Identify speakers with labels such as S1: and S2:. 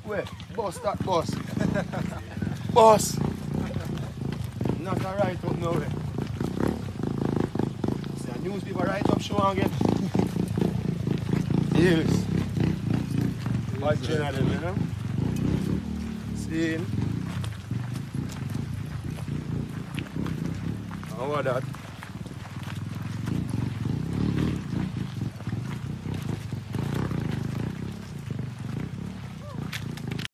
S1: Where? Bus, that bus. Bus. Not a right up nowhere. See a newspaper right up show again. Yes. What general, you know? See? How about that?